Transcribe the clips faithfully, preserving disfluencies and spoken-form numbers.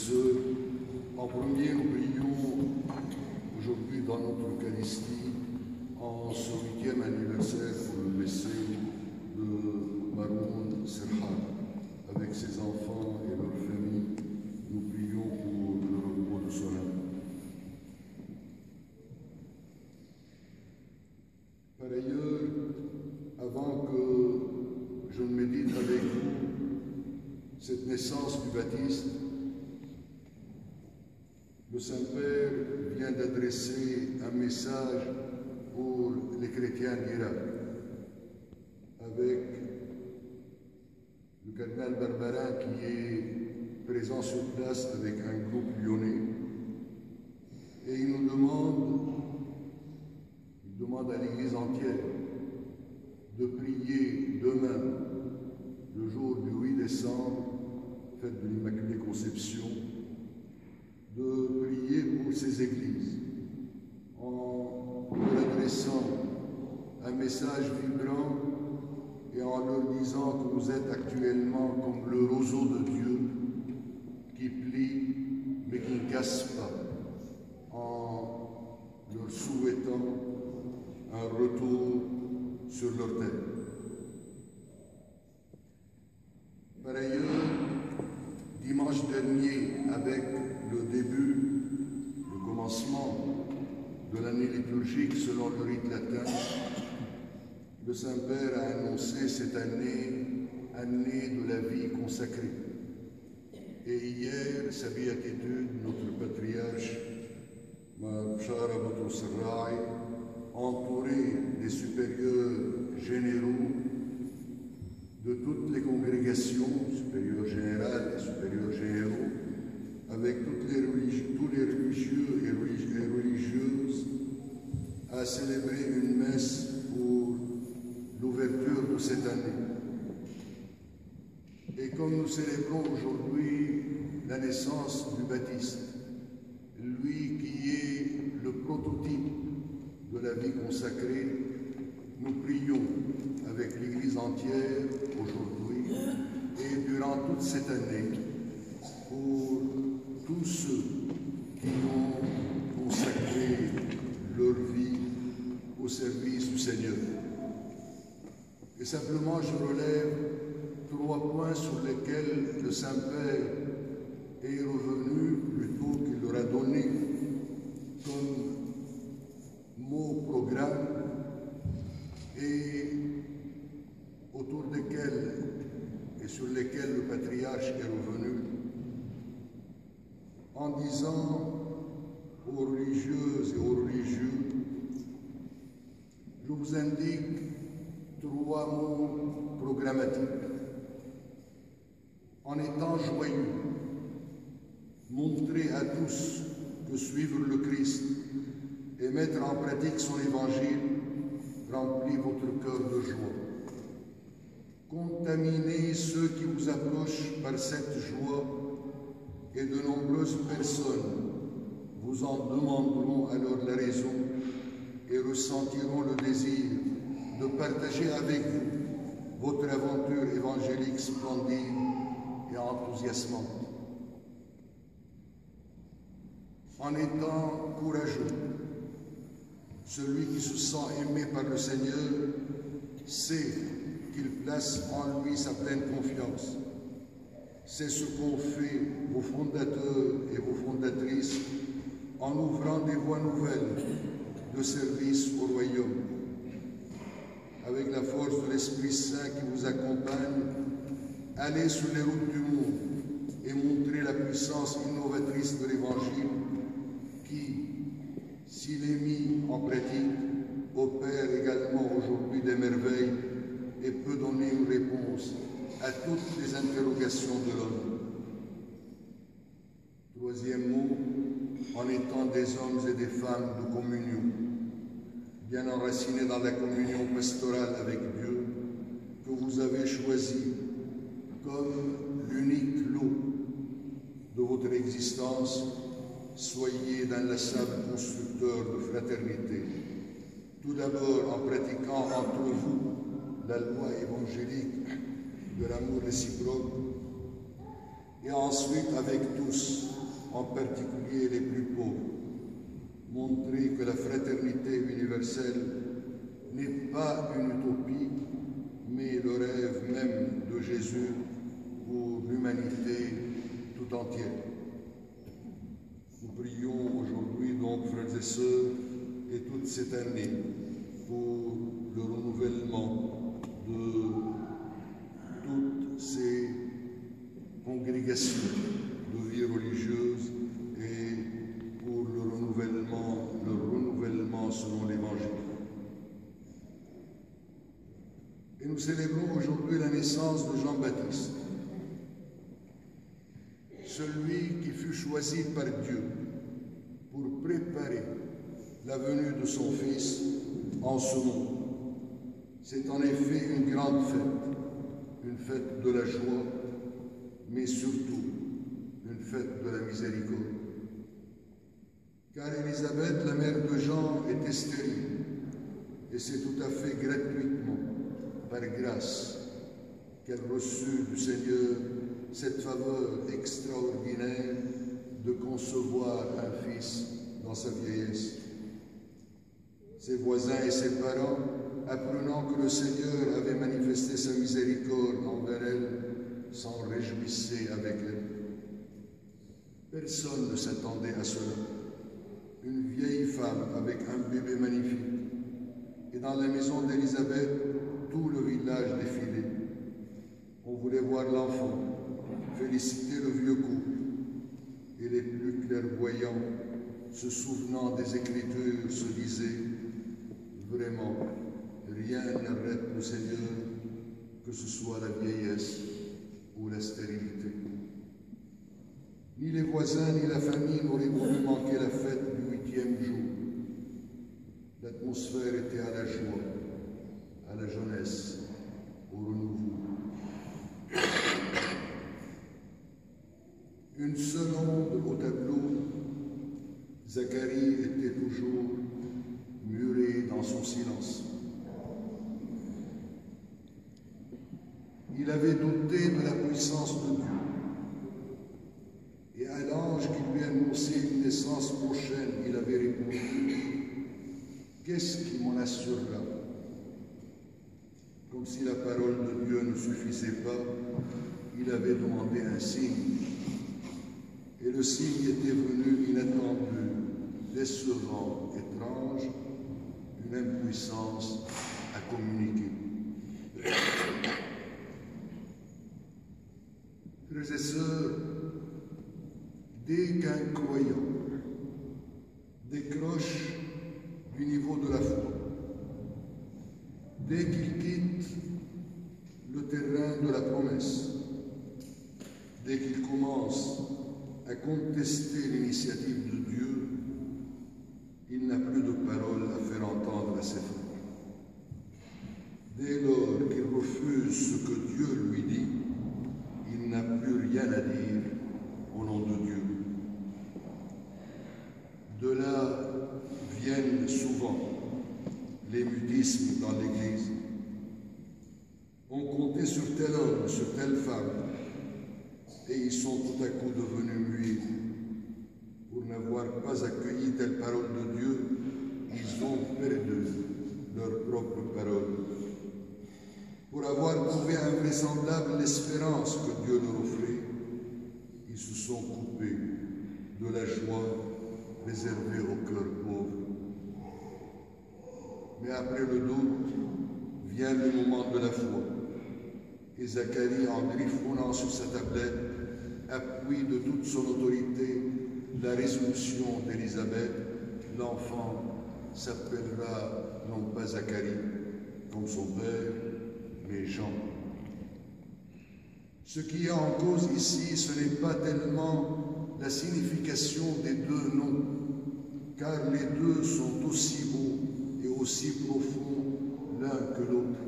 sœurs, en premier, nous prions aujourd'hui dans notre Eucharistie, en ce huitième anniversaire pour le décès de Maroun Serhan, avec ses enfants et leur famille. Nous prions pour le repos de son âme. Par ailleurs, avant que je ne médite avec vous cette naissance du Baptiste, le Saint-Père vient d'adresser un message pour les chrétiens d'Irak, avec le cardinal Barbarin qui est présent sur place avec un groupe lyonnais, et il nous demande, il demande à l'Église entière de prier demain, le jour du huit décembre, fête de l'Immaculée Conception, de prier pour ces églises en leur adressant un message vibrant et en leur disant que vous êtes actuellement comme le roseau de Dieu qui plie mais qui ne casse pas, en leur souhaitant un retour sur leur terre. Par ailleurs, dimanche dernier, avec le début, le commencement de l'année liturgique selon le rite latin, le Saint-Père a annoncé cette année, année de la vie consacrée. Et hier, sa béatitude, notre patriarche, Mar Bchara Boutros Serraï, entouré des supérieurs généraux de toutes les congrégations, supérieurs générales et supérieurs généraux, avec toutes les tous les religieux et religieuses, a célébré une messe pour l'ouverture de cette année. Et comme nous célébrons aujourd'hui la naissance du Baptiste, lui qui est le prototype de la vie consacrée, nous prions avec l'Église entière aujourd'hui et durant toute cette année pour tous ceux qui ont consacré leur vie au service du Seigneur. Et simplement, je relève trois points sur lesquels le Saint-Père est revenu, plutôt qu'il leur a donné comme mot programme, et autour desquels et sur lesquels le patriarche est revenu, en disant aux religieuses et aux religieux, je vous indique trois mots programmatiques. En étant joyeux, montrez à tous que suivre le Christ et mettre en pratique son évangile remplit votre cœur de joie. Contaminez ceux qui vous approchent par cette joie, et de nombreuses personnes vous en demanderont alors la raison et ressentiront le désir de partager avec vous votre aventure évangélique splendide et enthousiasmante. En étant courageux, celui qui se sent aimé par le Seigneur sait qu'il place en lui sa pleine confiance. C'est ce qu'ont fait vos fondateurs et vos fondatrices en ouvrant des voies nouvelles de service au royaume. Avec la force de l'Esprit Saint qui vous accompagne, allez sur les routes du monde et montrez la puissance innovatrice de l'Évangile qui, s'il est mis en pratique, opère également aujourd'hui des merveilles et peut donner une réponse à toutes les interrogations de l'homme. Troisième mot, en étant des hommes et des femmes de communion, bien enracinés dans la communion pastorale avec Dieu, que vous avez choisi comme l'unique lot de votre existence, soyez d'inlassables constructeurs de fraternité. Tout d'abord en pratiquant entre vous la loi évangélique de l'amour réciproque, et ensuite avec tous, en particulier les plus pauvres, montrer que la fraternité universelle n'est pas une utopie, mais le rêve même de Jésus pour l'humanité tout entière. Nous prions aujourd'hui donc, frères et sœurs, et toute cette année, pour le renouvellement de toutes ces congrégations de vie religieuse et pour le renouvellement, le renouvellement selon l'Évangile. Et nous célébrons aujourd'hui la naissance de Jean-Baptiste, celui qui fut choisi par Dieu pour préparer la venue de son Fils en ce monde. C'est en effet une grande fête, une fête de la joie, mais surtout une fête de la miséricorde. Car Élisabeth, la mère de Jean, était stérile, et c'est tout à fait gratuitement, par grâce, qu'elle reçut du Seigneur cette faveur extraordinaire de concevoir un fils dans sa vieillesse. Ses voisins et ses parents, apprenant que le Seigneur avait manifesté sa miséricorde envers elle, s'en réjouissaient avec elle. Personne ne s'attendait à cela. Une vieille femme avec un bébé magnifique. Et dans la maison d'Élisabeth, tout le village défilait. On voulait voir l'enfant, féliciter le vieux couple. Et les plus clairvoyants, se souvenant des Écritures, se disaient « Vraiment, rien n'arrête le Seigneur, que ce soit la vieillesse ou la stérilité. » Ni les voisins ni la famille n'auraient voulu manquer la fête du huitième jour. L'atmosphère était à la joie, à la jeunesse, au renouveau. Une seule onde au tableau, Zacharie était toujours muré dans son silence. Il avait douté de la puissance de Dieu. Et à l'ange qui lui annonçait une naissance prochaine, il avait répondu « Qu'est-ce qui m'en assurera ?» Comme si la parole de Dieu ne suffisait pas, il avait demandé un signe. Et le signe était venu inattendu, décevant, étrange, une impuissance à communiquer. Frères et sœurs, dès qu'un croyant décroche du niveau de la foi, dès qu'il quitte le terrain de la promesse, dès qu'il commence à contester l'initiative de Dieu, il n'a plus de parole à faire entendre à ses frères. Dès lors qu'il refuse ce que Dieu lui dit, il n'a plus rien à dire au nom de Dieu. De là viennent souvent les mutismes dans l'Église. On comptait sur tel homme, sur telle femme, et ils sont tout à coup devenus muets. Pour n'avoir pas accueilli telle parole de Dieu, ils ont perdu leur propre parole. Pour avoir trouvé invraisemblable l'espérance que Dieu leur offrait, ils se sont coupés de la joie réservée aux cœurs pauvres. Mais après le doute, vient le moment de la foi. Et Zacharie, en griffonnant sur sa tablette, appuie de toute son autorité la résolution d'Élisabeth. L'enfant s'appellera non pas Zacharie, comme son père, mais Jean. Ce qui est en cause ici, ce n'est pas tellement la signification des deux noms, car les deux sont aussi beaux et aussi profonds l'un que l'autre.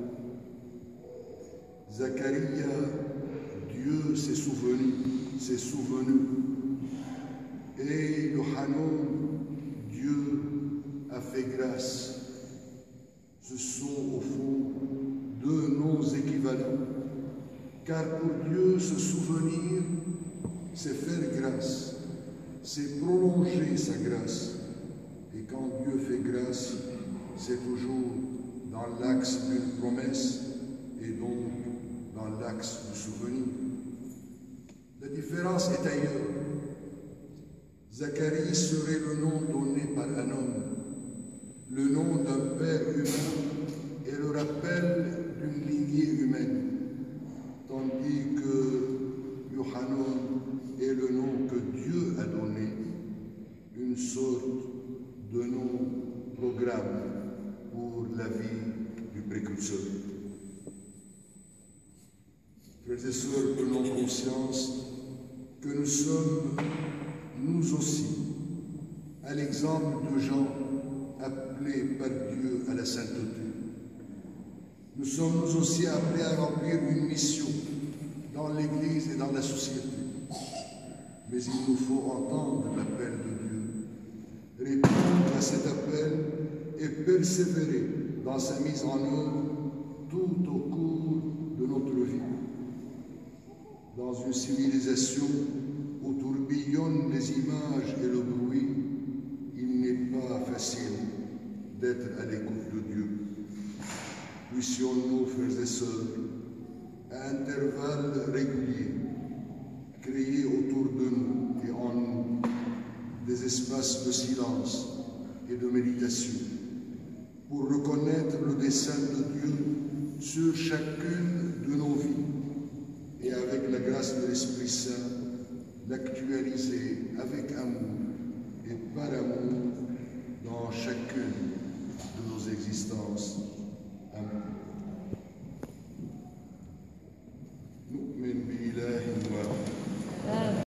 Zacharie, Dieu s'est souvenu, s'est souvenu. Et Yohanan, Dieu a fait grâce. Ce sont au fond deux noms équivalents, car pour Dieu, se souvenir c'est faire grâce, c'est prolonger sa grâce. Et quand Dieu fait grâce, c'est toujours dans l'axe d'une promesse et donc dans l'axe du souvenir. La différence est ailleurs. Zacharie serait le nom donné par un homme, le nom d'un père humain et le rappel d'une lignée humaine, tandis que Yohanan est le nom que Dieu a donné, une sorte de nom-programme pour la vie du précurseur. Frères et sœurs, prenons conscience que nous sommes, nous aussi, à l'exemple de Jean, appelés par Dieu à la sainteté. Nous sommes nous aussi appelés à remplir une mission dans l'Église et dans la société. Mais il nous faut entendre l'appel de Dieu, répondre à cet appel et persévérer dans sa mise en œuvre tout au cours de notre vie. Dans une civilisation où tourbillonnent les images et le bruit, il n'est pas facile d'être à l'écoute de Dieu. Puissions-nous, frères et sœurs, à intervalles réguliers, créer autour de nous et en nous des espaces de silence et de méditation pour reconnaître le dessein de Dieu sur chacune de nos vies et avec la grâce de l'Esprit Saint, l'actualiser avec amour et par amour dans chacune de nos existences. Amen.